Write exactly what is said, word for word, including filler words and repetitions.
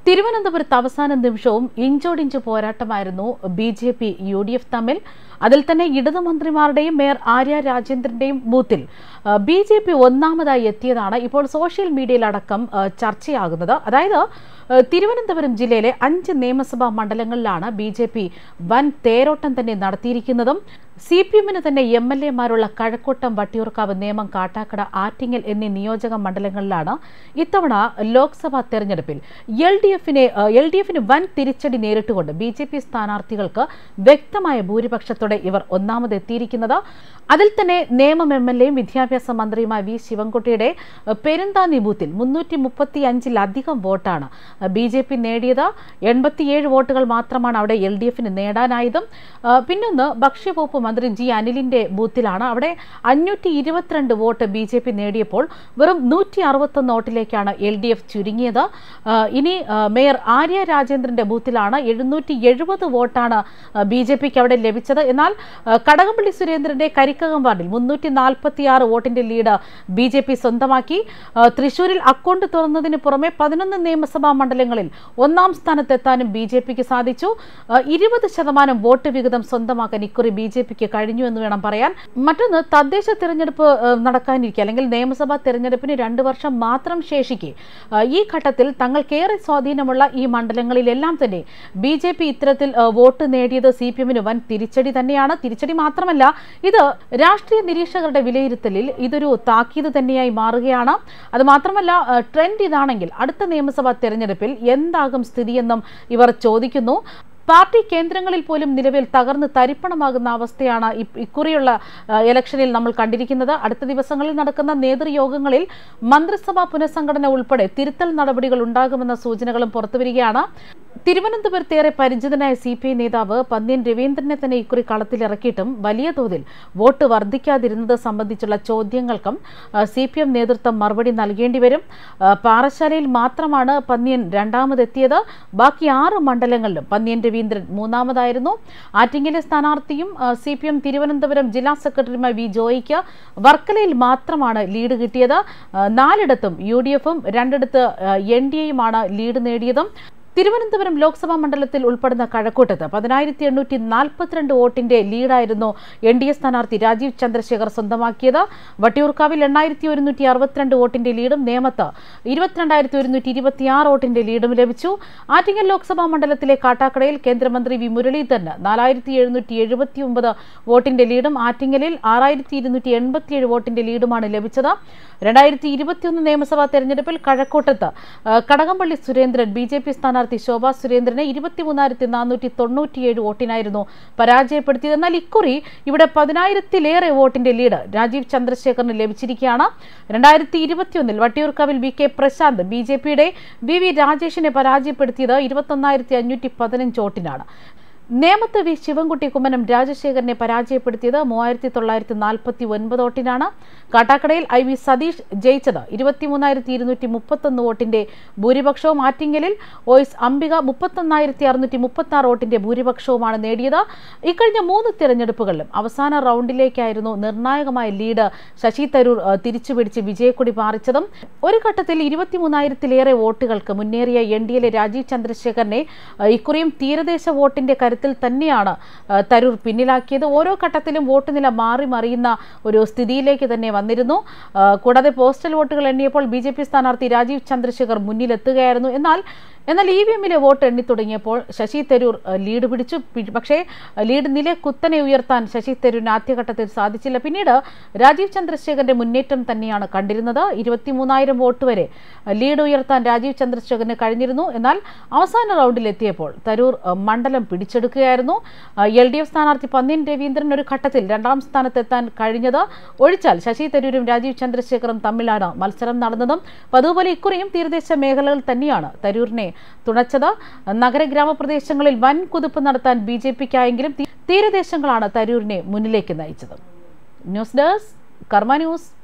തിരുവനന്തപുരത്ത് അവസാന നിമിഷവും ഇഞ്ചോടിഞ്ച് പോരാട്ടമായിരുന്നു B J P U D F തമ്മിൽ. അതിൽ തന്നെ ഇടതു മന്ത്രിമാരുടെയും മേയർ ആര്യ രാജേന്ദ്രന്റെയും ബൂത്തിൽ ബി ജെ പി ഒന്നാമതായി എത്തിയതാണ് ഇപ്പോൾ സോഷ്യൽ മീഡിയയിലടക്കം ചർച്ചയാകുന്നത്. അതായത് തിരുവനന്തപുരം ജില്ലയിലെ അഞ്ച് നിയമസഭാ മണ്ഡലങ്ങളിലാണ് ബി ജെ പി വൻ തേരോട്ടം തന്നെ നടത്തിയിരിക്കുന്നതും. സി പി എമ്മിന് തന്നെ എം എൽ എമാരുള്ള കഴക്കൂട്ടം, വട്ടിയൂർക്കാവ്, നേമം, കാട്ടാക്കട, ആറ്റിങ്ങൽ എന്നീ നിയോജക മണ്ഡലങ്ങളിലാണ് ഇത്തവണ ലോക്സഭാ തെരഞ്ഞെടുപ്പിൽ എൽ ഡി എഫിനെ എൽ ഡി എഫിന് വൻ തിരിച്ചടി നേരിട്ടുകൊണ്ട് ബി ജെ പി സ്ഥാനാർത്ഥികൾക്ക് വ്യക്തമായ ഭൂരിപക്ഷത്തോടെ ഇവർ ഒന്നാമതെത്തിയിരിക്കുന്നത്. അതിൽ തന്നെ നേമം എം എൽ എയും വിദ്യാഭ്യാസ മന്ത്രിയുമായ വി ശിവൻകുട്ടിയുടെ പെരുന്താന്നി ബൂത്തിൽ മുന്നൂറ്റി മുപ്പത്തി അഞ്ചിലധികം വോട്ടാണ് ബി ജെ പി നേടിയത്. എൺപത്തിയേഴ് വോട്ടുകൾ മാത്രമാണ് അവിടെ എൽ ഡി എഫിന് നേടാനായതും. പിന്നൊന്ന് ഭക്ഷ്യവകുപ്പ് മന്ത്രി ജി അനിലിന്റെ ബൂത്തിലാണ്. അവിടെ അഞ്ഞൂറ്റി ഇരുപത്തിരണ്ട് വോട്ട് ബി ജെ പി നേടിയപ്പോൾ വെറും നൂറ്റി അറുപത്തൊന്ന് വോട്ടിലേക്കാണ് എൽ ഡി എഫ് ചുരുങ്ങിയത്. ഇനി മേയർ ആര്യ രാജേന്ദ്രന്റെ ബൂത്തിലാണ് എഴുന്നൂറ്റി എഴുപത് വോട്ടാണ് ബി ജെ പിക്ക് അവിടെ ലഭിച്ചത്. എന്നാൽ കടകംപള്ളി സുരേന്ദ്രന്റെ കരിക്കകം വാർഡിൽ മുന്നൂറ്റി നാൽപ്പത്തി ആറ് വോട്ടിന്റെ ലീഡ് ബി ജെ പി സ്വന്തമാക്കി. തൃശൂരിൽ അക്കൗണ്ട് തുറന്നതിന് പുറമെ പതിനൊന്ന് നിയമസഭാ മണ്ഡലങ്ങളിൽ ഒന്നാം സ്ഥാനത്തെത്താനും ബി ജെ പിക്ക് സാധിച്ചു. ഇരുപത് ശതമാനം വോട്ട് വിഹിതം സ്വന്തമാക്കാൻ ഇക്കുറി ബി ജെ പിക്ക് കഴിഞ്ഞു എന്ന് വേണം പറയാൻ. മറ്റൊന്ന്, തദ്ദേശ തെരഞ്ഞെടുപ്പ് നടക്കാനിരിക്കെ അല്ലെങ്കിൽ നിയമസഭാ തെരഞ്ഞെടുപ്പിന് രണ്ടു വർഷം മാത്രം ശേഷിക്കെ ഈ ഘട്ടത്തിൽ തങ്ങൾക്കേറെ സ്വാധീനമുള്ള ഈ മണ്ഡലങ്ങളിലെല്ലാം തന്നെ ബി ജെ പി ഇത്തരത്തിൽ വോട്ട് നേടിയത് സി പി എമ്മിന് വൻ തിരിച്ചടി തന്നെയാണ്. തിരിച്ചടി മാത്രമല്ല, ഇത് രാഷ്ട്രീയ നിരീക്ഷകരുടെ വിലയിരുത്തലിൽ ഇതൊരു താക്കീത് തന്നെയായി മാറുകയാണ്. അത് മാത്രമല്ല, ട്രെൻഡ് ഇതാണെങ്കിൽ അടുത്ത നിയമസഭാ തെരഞ്ഞെടുപ്പിൽ എന്താകും സ്ഥിതിയെന്നും ഇവർ ചോദിക്കുന്നു. പാർട്ടി കേന്ദ്രങ്ങളിൽ പോലും നിലവിൽ തകർന്ന് തരിപ്പണമാകുന്ന അവസ്ഥയാണ് ഇക്കുറിയുള്ള ഇലക്ഷനിൽ നമ്മൾ കണ്ടിരിക്കുന്നത്. അടുത്ത ദിവസങ്ങളിൽ നടക്കുന്ന നേതൃയോഗങ്ങളിൽ മന്ത്രിസഭാ പുനഃസംഘടന ഉൾപ്പെടെ തിരുത്തൽ നടപടികൾ ഉണ്ടാകുമെന്ന സൂചനകളും പുറത്തുവരികയാണ്. തിരുവനന്തപുരത്തേറെ പരിചിതനായ സി പി ഐ നേതാവ് പന്ന്യൻ രവീന്ദ്രനെ തന്നെ ഇക്കുറി കളത്തിലിറക്കിയിട്ടും വലിയ തോതിൽ വോട്ട് വർദ്ധിക്കാതിരുന്നത് സംബന്ധിച്ചുള്ള ചോദ്യങ്ങൾക്കും സി പി എം നേതൃത്വം മറുപടി നൽകേണ്ടി വരും. പാറശാലയിൽ മാത്രമാണ് പന്ന്യൻ രണ്ടാമതെത്തിയത്. ബാക്കി ആറ് മണ്ഡലങ്ങളിലും പന്ന്യൻ രവീന്ദ്രൻ മൂന്നാമതായിരുന്നു. ആറ്റിങ്ങലെ സ്ഥാനാർത്ഥിയും സി പി എം തിരുവനന്തപുരം ജില്ലാ സെക്രട്ടറിയുമായ വി ജോയിക്ക് വർക്കലയിൽ മാത്രമാണ് ലീഡ് കിട്ടിയത്. നാലിടത്തും യു ഡി എഫും രണ്ടിടത്ത് എൻ ഡി എയുമാണ് ലീഡ് നേടിയതും. തിരുവനന്തപുരം ലോക്സഭാ മണ്ഡലത്തിൽ ഉൾപ്പെടുന്ന കഴക്കൂട്ടത്ത് പതിനായിരത്തി എണ്ണൂറ്റി നാൽപ്പത്തിരണ്ട് വോട്ടിന്റെ ലീഡായിരുന്നു എൻ ഡി എ സ്ഥാനാർത്ഥി രാജീവ് ചന്ദ്രശേഖർ സ്വന്തമാക്കിയത്. വട്ടിയൂർക്കാവിൽ എണ്ണായിരത്തി ഒരുന്നൂറ്റി അറുപത്തിരണ്ട് വോട്ടിന്റെ ലീഡും നേമത്ത് ഇരുപത്തിരണ്ടായിരത്തി ഒരുന്നൂറ്റി ഇരുപത്തിയാറ് വോട്ടിന്റെ ലീഡും ലഭിച്ചു. ആറ്റിങ്ങൽ ലോക്സഭാ മണ്ഡലത്തിലെ കാട്ടാക്കടയിൽ കേന്ദ്രമന്ത്രി വി മുരളീധരന് നാലായിരത്തി എഴുന്നൂറ്റി എഴുപത്തി ഒമ്പത് വോട്ടിന്റെ ലീഡും ആറ്റിങ്ങലിൽ ആറായിരത്തി ഇരുന്നൂറ്റി എൺപത്തിയേഴ് വോട്ടിന്റെ ലീഡുമാണ് ലഭിച്ചത്. രണ്ടായിരത്തി ഇരുപത്തിയൊന്ന് നിയമസഭാ തെരഞ്ഞെടുപ്പിൽ കഴക്കൂട്ടത്ത് Kadakampally Surendran B J P സ്ഥാനാർത്ഥി ശോഭാ സുരേന്ദ്രനെ ഇരുപത്തിമൂന്നായിരത്തി നാനൂറ്റി തൊണ്ണൂറ്റിയേഴ് വോട്ടിനായിരുന്നു പരാജയപ്പെടുത്തിയത്. എന്നാൽ ഇക്കുറി ഇവിടെ പതിനായിരത്തിലേറെ വോട്ടിന്റെ ലീഡ് രാജീവ് ചന്ദ്രശേഖറിന് ലഭിച്ചിരിക്കുകയാണ്. രണ്ടായിരത്തി ഇരുപത്തിയൊന്നിൽ വട്ടിയൂർക്കാവിൽ V K Prashanth B J പിയുടെ വി വി രാജേഷിനെ പരാജയപ്പെടുത്തിയത് ഇരുപത്തൊന്നായിരത്തി അഞ്ഞൂറ്റി പതിനഞ്ച് വോട്ടിനാണ്. നേമത്ത് വി ശിവൻകുട്ടി കുമ്മനം രാജശേഖരനെ പരാജയപ്പെടുത്തിയത് മൂവായിരത്തി തൊള്ളായിരത്തി നാൽപ്പത്തി ഒൻപത് വോട്ടിനാണ്. കാട്ടാക്കടയിൽ ഐ വി സതീഷ് ജയിച്ചത് ഇരുപത്തിമൂന്നായിരത്തി ഇരുന്നൂറ്റി മുപ്പത്തൊന്ന് വോട്ടിന്റെ ഭൂരിപക്ഷവും ആറ്റിങ്ങലിൽ ഒ എസ് അംബിക മുപ്പത്തൊന്നായിരത്തി അറുന്നൂറ്റി മുപ്പത്തി ആറ് വോട്ടിന്റെ ഭൂരിപക്ഷവുമാണ് നേടിയത്. ഇക്കഴിഞ്ഞ മൂന്ന് തിരഞ്ഞെടുപ്പുകളിലും അവസാന റൗണ്ടിലേക്കായിരുന്നു നിർണായകമായ ലീഡ് ശശി തരൂർ തിരിച്ചുപിടിച്ച് വിജയക്കൊടി പാറിച്ചതും. ഒരു ഘട്ടത്തിൽ ഇരുപത്തിമൂന്നായിരത്തിലേറെ വോട്ടുകൾക്ക് മുന്നേറിയ എൻ ഡി എയിലെ രാജീവ് ചന്ദ്രശേഖരനെ ഇക്കുറിയും തീരദേശ വോട്ടിന്റെ കരുത്തിൽ തന്നെയാണ് തരൂർ പിന്നിലാക്കിയത്. ഓരോ ഘട്ടത്തിലും വോട്ട് നില മാറി മറിയുന്ന ഒരു സ്ഥിതിയിലേക്ക് തന്നെ വന്നിരുന്നു. കൂടാതെ പോസ്റ്റൽ വോട്ടുകൾ എണ്ണിയപ്പോൾ ബി ജെ പി സ്ഥാനാർത്ഥി രാജീവ് ചന്ദ്രശേഖർ മുന്നിലെത്തുകയായിരുന്നു. എന്നാൽ എന്നാൽ ഇ വി എമ്മിലെ വോട്ട് എണ്ണി തുടങ്ങിയപ്പോൾ ശശി തരൂർ ലീഡ് പിടിച്ചു. പക്ഷേ ലീഡ് നില കുത്തനെ ഉയർത്താൻ ശശി തരൂരിന് ആദ്യഘട്ടത്തിൽ സാധിച്ചില്ല. പിന്നീട് രാജീവ് ചന്ദ്രശേഖരന്റെ മുന്നേറ്റം തന്നെയാണ് കണ്ടിരുന്നത്. ഇരുപത്തിമൂന്നായിരം വോട്ട് വരെ ലീഡ് ഉയർത്താൻ രാജീവ് ചന്ദ്രശേഖരന് കഴിഞ്ഞിരുന്നു. എന്നാൽ അവസാന റൗണ്ടിലെത്തിയപ്പോൾ തരൂർ മണ്ഡലം പിടിച്ചെടുക്കുകയായിരുന്നു. എൽ ഡി എഫ് സ്ഥാനാർത്ഥി പന്ന്യൻ രവീന്ദ്രൻ ഒരു ഘട്ടത്തിൽ രണ്ടാം സ്ഥാനത്തെത്താൻ കഴിഞ്ഞത് ഒഴിച്ചാൽ ശശി തരൂരും രാജീവ് ചന്ദ്രശേഖറും തമ്മിലാണ് മത്സരം നടന്നതും. അതുപോലെ ഇക്കുറിയും തീരദേശ മേഖലകൾ തന്നെയാണ് തരൂരിനെ തുണച്ചത്. നഗര ഗ്രാമപ്രദേശങ്ങളിൽ വൻ കുതിപ്പ് നടത്താൻ ബി ജെ പിക്കായെങ്കിലും തീരദേശങ്ങളാണ് തരൂരിനെ മുന്നിലേക്ക് നയിച്ചത്. News desk Karma news.